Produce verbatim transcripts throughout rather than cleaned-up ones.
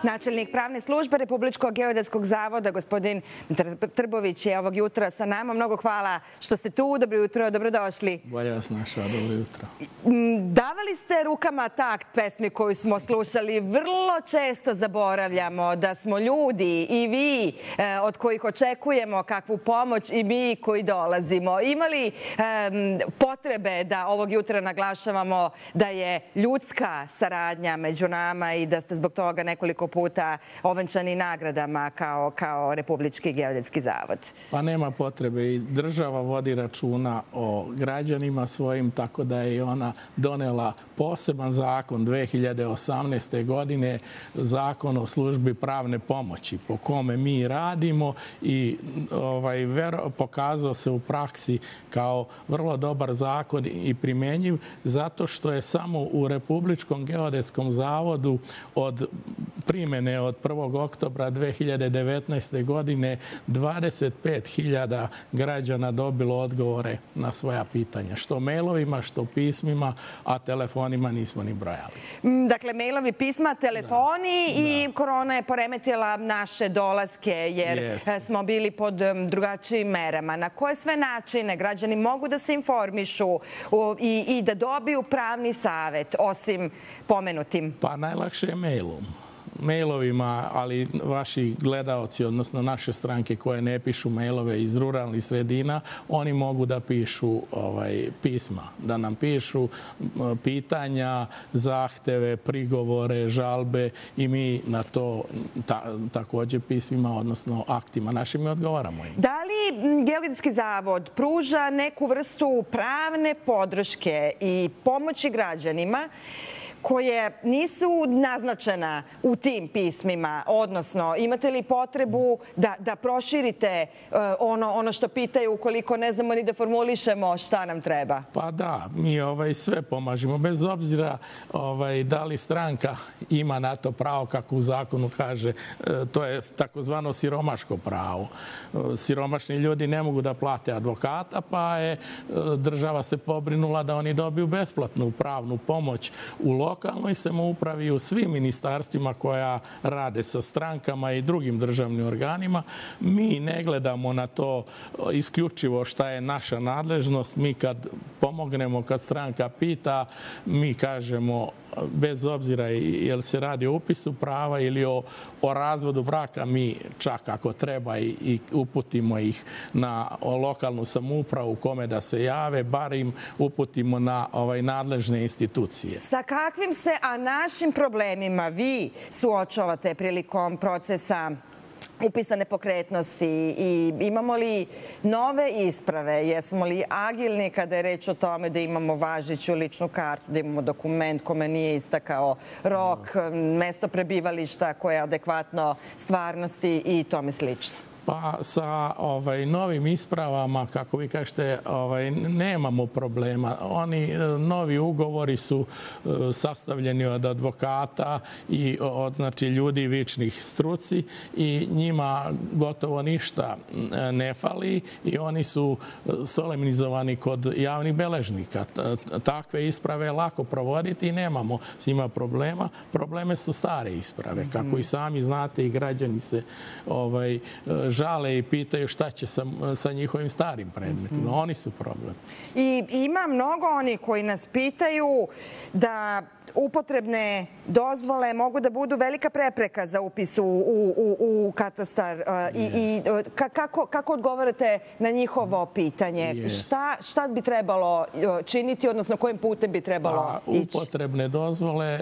Načelnik pravne službe Republičkog geodetskog zavoda, gospodin Trbović, je ovog jutra sa nama. Mnogo hvala što ste tu. Dobro jutro, dobrodošli. Bolje vas našao, dobro jutro. Davali ste rukama takt pesmi koju smo slušali. Vrlo često zaboravljamo da smo ljudi i vi od kojih očekujemo kakvu pomoć i mi koji dolazimo. Imali potrebe da ovog jutra naglašavamo da je ljudska saradnja među nama i da ste zbog toga nekoliko puta ovenčani nagradama kao, kao Republički geodetski zavod? Pa nema potrebe. I država vodi računa o građanima svojim, tako da je i ona donela poseban zakon dve hiljade osamnaeste. godine, zakon o službi pravne pomoći, po kome mi radimo i ovaj, vero, pokazao se u praksi kao vrlo dobar zakon i primenjiv, zato što je samo u Republičkom geodetskom zavodu od primene od prvog oktobra dve hiljade devetnaeste. godine dvadeset pet hiljada građana dobilo odgovore na svoja pitanja. Što mailovima, što pismima, a telefonima nismo ni brojali. Dakle, mailovi, pisma, telefoni da. i da. korona je poremetila naše dolaske jer Jeste. smo bili pod drugačijim merama. Na koje sve načine građani mogu da se informišu i, i da dobiju pravni savet, osim pomenutim? Pa najlakše je mailom. Mailovima, ali vaši gledaoci, odnosno naše stranke koje ne pišu mailove iz ruralnih sredina, oni mogu da pišu ovaj, pisma, da nam pišu pitanja, zahteve, prigovore, žalbe i mi na to ta, također pismima, odnosno aktima našim odgovaramo im. Da li Geodetski zavod pruža neku vrstu pravne podrške i pomoći građanima koje nisu naznačena u tim pismima, odnosno imate li potrebu da, da proširite uh, ono, ono što pitaju ukoliko ne znamo ni da formulišemo šta nam treba? Pa da, mi ovaj, sve pomažemo, bez obzira ovaj, da li stranka ima na to pravo, kako u zakonu kaže, to je takozvano siromaško pravo. Siromašni ljudi ne mogu da plate advokata, pa je država se pobrinula da oni dobiju besplatnu pravnu pomoć u lokalnoj samoupravi i u svim ministarstvima koja rade sa strankama i drugim državnim organima. Mi ne gledamo na to isključivo šta je naša nadležnost. Mi kad pomognemo, kad stranka pita, mi kažemo bez obzira jel se radi o upisu prava ili o, o razvodu braka, mi čak ako treba i, i uputimo ih na lokalnu samoupravu kome da se jave, bar im uputimo na ovaj, nadležne institucije. Sa kakvim se, a našim problemima vi suočavate prilikom procesa upisa nepokretnosti i imamo li nove isprave? Jesmo li agilni kada je reč o tome da imamo važeću ličnu kartu, da imamo dokument kome nije istakao rok, mesto prebivališta koje je adekvatno stvarnosti i tome slično? Pa sa ovaj, novim ispravama, kako vi kažete, ovaj, nemamo problema. Oni novi ugovori su uh, sastavljeni od advokata i od znači, ljudi vičnih struci i njima gotovo ništa ne fali i oni su solemnizovani kod javnih beležnika. Takve isprave je lako provoditi i nemamo s njima problema. Probleme su stare isprave. Kako i sami znate i građani se ovaj, žale i pitaju šta će sa, sa njihovim starim predmetima. Oni su problem. I ima mnogo oni koji nas pitaju da upotrebne dozvole mogu da budu velika prepreka za upis u, u, u katastar. I, i kako, kako odgovarate na njihovo pitanje? Yes. Šta, šta bi trebalo činiti, odnosno kojim putem bi trebalo pa, ići? Upotrebne dozvole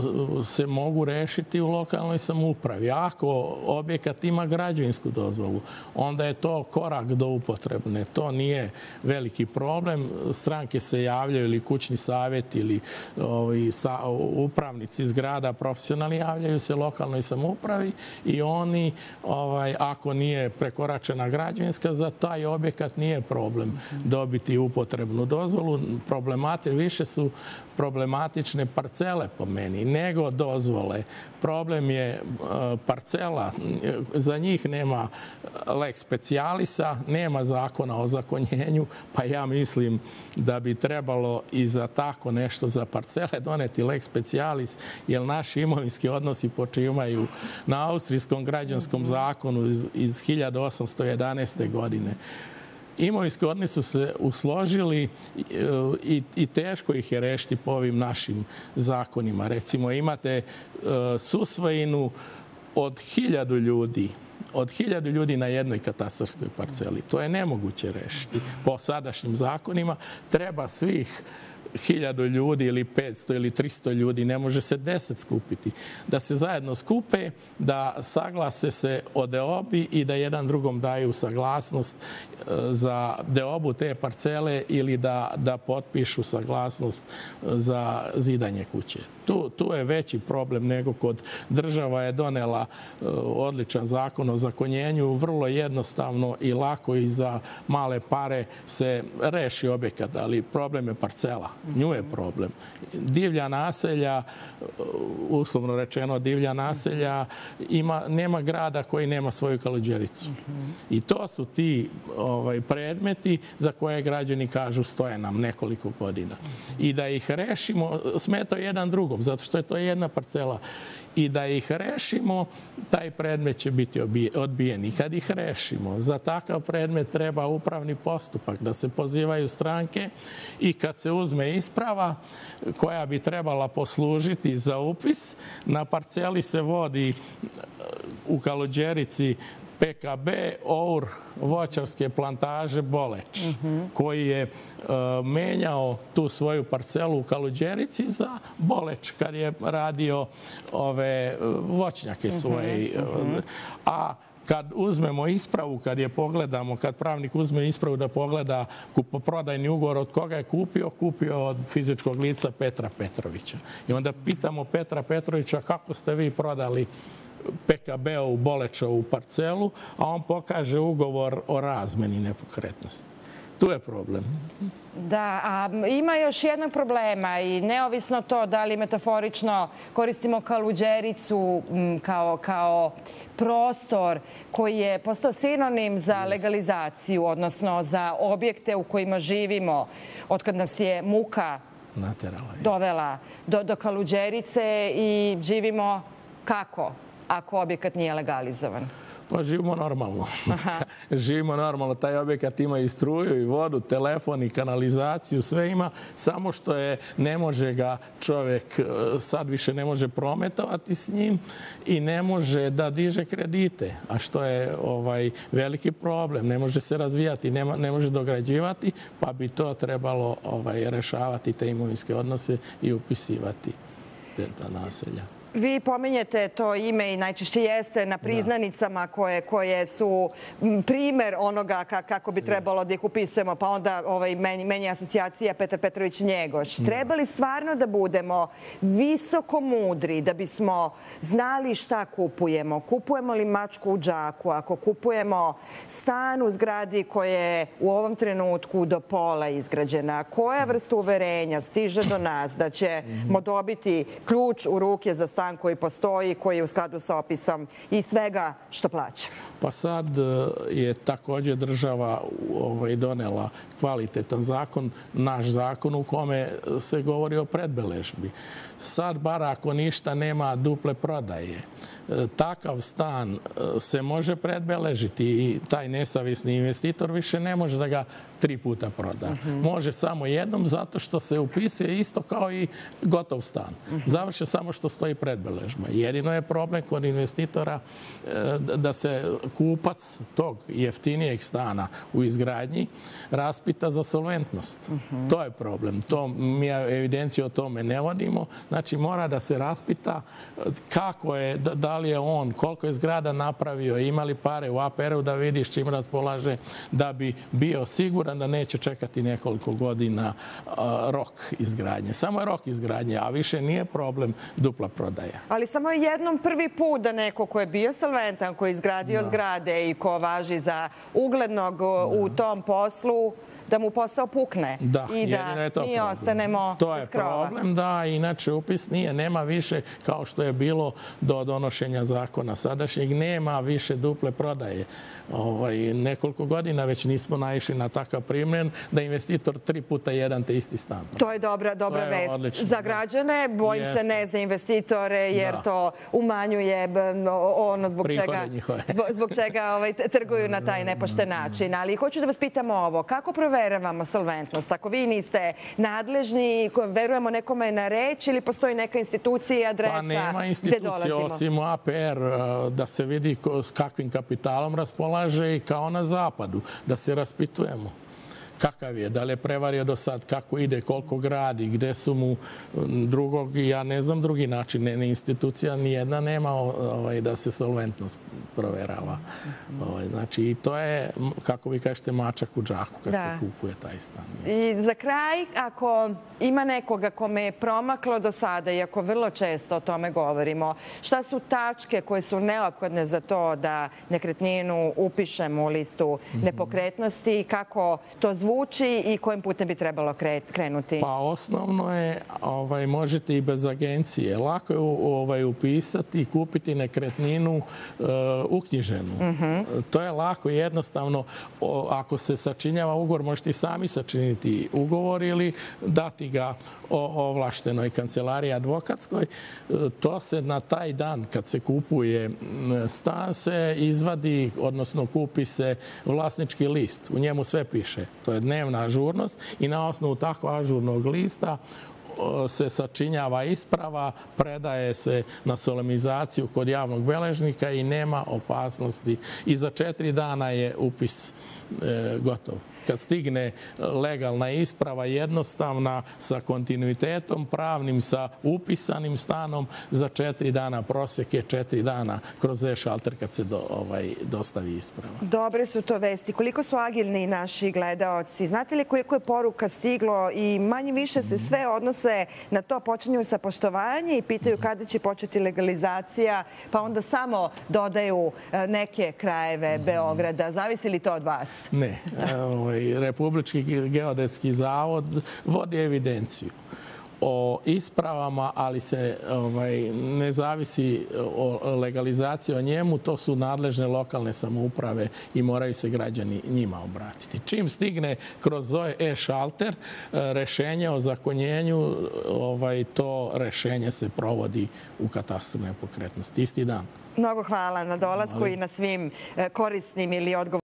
se mogu rešiti u lokalnoj samoupravi. Ako objekat ima građevinsku dozvolu, onda je to korak do upotrebne. To nije veliki problem. Stranke se javljaju ili kućni savjet ili ovi, sa, upravnici zgrada profesionalni javljaju se lokalnoj samoupravi i oni, ovaj, ako nije prekoračena građevinska, za taj objekat nije problem dobiti upotrebnu dozvolu. Problemati, više su problematične parcele po meni, nego dozvole. Problem je parcela. Za njih nema lex specialisa, nema zakona o zakonjenju, pa ja mislim da bi trebalo i za tako nešto za parcele doneti donijeti lex specialis, jer naši imovinski odnosi počivaju na austrijskom građanskom zakonu iz, iz hiljadu osamsto jedanaeste. godine. Imovinski odnosi su se usložili i, i teško ih je rešiti po ovim našim zakonima. Recimo, imate uh, susvojinu od hiljadu ljudi, od hiljadu ljudi na jednoj katastarskoj parceli. To je nemoguće rešiti. Po sadašnjim zakonima treba svih hiljadu ljudi ili petsto ili tristo ljudi, ne može se deset skupiti. Da se zajedno skupe, da saglase se o deobi i da jedan drugom daju saglasnost za deobu te parcele ili da, da potpišu saglasnost za zidanje kuće. Tu, tu je veći problem nego kod država je donela odličan zakon o zakonjenju, vrlo jednostavno i lako i za male pare se reši objekat, ali problem je parcela. Nju je problem. Divlja naselja, uslovno rečeno divlja naselja, ima, nema grada koji nema svoju kaluđericu. I to su ti ovaj, predmeti za koje građani kažu stoje nam nekoliko godina. I da ih rešimo, smeta jedan drugom, zato što je to jedna parcela. I da ih rešimo, taj predmet će biti odbijen. I kad ih rešimo, za takav predmet treba upravni postupak, da se pozivaju stranke i kad se uzme isprava koja bi trebala poslužiti za upis, na parceli se vodi u Kaluđerici P K B O U R voćarske plantaže Boleč, koji je menjao tu svoju parcelu u Kaluđerici za Boleč kad je radio ove voćnjake svoje. A kad uzmemo ispravu, kad je pogledamo, kad pravnik uzme ispravu da pogleda kupoprodajni ugovor od koga je kupio, kupio od fizičkog lica Petra Petrovića. I onda pitamo Petra Petrovića kako ste vi prodali P K B-ovu Bolečovu parcelu, a on pokaže ugovor o razmeni nepokretnosti. Tu je problem. Da, a ima još jednog problema i neovisno to da li metaforično koristimo Kaluđericu kao, kao prostor koji je postao sinonim za legalizaciju, odnosno za objekte u kojima živimo, otkad nas je muka dovela do, do Kaluđerice i živimo kako ako objekat nije legalizovan? Pa živimo normalno. Živimo normalno. Taj objekat ima i struju, i vodu, telefon, i kanalizaciju, sve ima. Samo što je, ne može ga čovjek, sad više ne može prometovati s njim i ne može da diže kredite. A što je ovaj veliki problem. Ne može se razvijati, nema, ne može dograđivati, pa bi to trebalo ovaj, rešavati te imovinske odnose i upisivati te naselja. Vi pominjete to ime i najčešće jeste na priznanicama koje, koje su primer onoga kako bi trebalo da ih upisujemo, pa onda ovaj, meni, meni je asocijacija Petar Petrović Njegoš. Treba li stvarno da budemo visoko mudri da bismo znali šta kupujemo? Kupujemo li mačku u džaku? Ako kupujemo stan u zgradi koja je u ovom trenutku do pola izgrađena, koja vrsta uverenja stiže do nas da ćemo dobiti ključ u ruke za stan koji postoji, koji je u skladu sa opisom i svega što plaća? Pa sad je također država ovaj, donela kvalitetan zakon, naš zakon u kome se govori o predbeležbi. Sad, bar ako ništa, nema duple prodaje. Takav stan se može predbeležiti i taj nesavisni investitor više ne može da ga tri puta proda. Može samo jednom zato što se upisuje isto kao i gotov stan. Završe samo što stoji predbeležba. Jedino je problem kod investitora da se kupac tog jeftinijeg stana u izgradnji raspita za solventnost. To je problem. To mi evidenciju o tome ne vodimo. Znači, mora da se raspita kako je, da li je on, koliko je zgrada napravio, ima li pare u A P R-u da vidiš čim raspolaže, da bi bio siguran da neće čekati nekoliko godina rok izgradnje. Samo je rok izgradnje, a više nije problem dupla prodaja. Ali samo je jednom prvi put da neko ko je bio solventan, ko je izgradio zgrade i ko važi za uglednog u tom poslu, da mu posao pukne Da, i da jedino je to mi problem. ostanemo To je bez krova. problem, da, inače upis nije, nema više kao što je bilo do donošenja zakona sadašnjeg, nema više duple prodaje. Ovaj, nekoliko godina već nismo naišli na takav primjer da investitor tri puta jedan te isti stan. To je dobra, dobra je vest odlično, za da. građane, bojim se Jeste. ne za investitore, jer Da. to umanjuje b, ono zbog Prihode čega, njihove. zbog, zbog čega ovaj, t- trguju na taj nepošten način. Ali hoću da vas pitam ovo, kako proveravamo solventnost? Ako vi niste nadležni, ko- verujemo nekome na reč ili postoji neka institucija i adresa Pa nema gde institucije dolazimo? osim A P R uh, da se vidi ko- s kakvim kapitalom raspolaže i kao na zapadu, da se raspitujemo. Kakav je, da li je prevario do sad, kako ide, koliko gradi, gde su mu um, drugog, ja ne znam drugi način, ne, ne institucija nijedna nema ovaj, da se solventnost proverava. Ovaj, znači, i to je, m, kako vi kažete, mačak u džaku kad Da. se kupuje taj stan. I za kraj, ako ima nekoga kome je promaklo do sada, iako vrlo često o tome govorimo, šta su tačke koje su neophodne za to da nekretninu upišemo u listu nepokretnosti, kako to zvuči i kojim putem bi trebalo kre- krenuti? Pa osnovno je, ovaj, možete i bez agencije. Lako je u- ovaj, upisati i kupiti nekretninu e, uknjiženu. To je lako i jednostavno. O, ako se sačinjava ugovor, možete i sami sačiniti ugovor ili dati ga o, ovlaštenoj kancelariji advokatskoj. E, to se na taj dan kad se kupuje m, stan se izvadi, odnosno kupi se vlasnički list. U njemu sve piše. To je dnevna ažurnost i na osnovu tako ažurnog lista o, se sačinjava isprava, predaje se na solemnizaciju kod javnog beležnika i nema opasnosti. I za četiri dana je upis e, gotov. Kad stigne legalna isprava, jednostavna, sa kontinuitetom pravnim, sa upisanim stanom, za četiri dana, prosek je četiri dana kroz e-šalter kad se do, ovaj, dostavi isprava. Dobre su to vesti. Koliko su agilni naši gledaoci? Znate li koliko je poruka stiglo i manje više se sve odnose na to, počinju sa poštovanje i pitaju kada će početi legalizacija, pa onda samo dodaju e, neke krajeve Beograda. Zavisi li to od vas? Ne. Ovaj, Republički geodetski zavod vodi evidenciju o ispravama, ali se ovaj, ne zavisi o legalizaciji o njemu, to su nadležne lokalne samouprave i moraju se građani njima obratiti. Čim stigne kroz e-šalter rešenje o zakonjenju, ovaj, to rešenje se provodi u katastru nepokretnosti. Isti dan. Mnogo hvala na dolasku i na svim e, korisnim ili odgovornim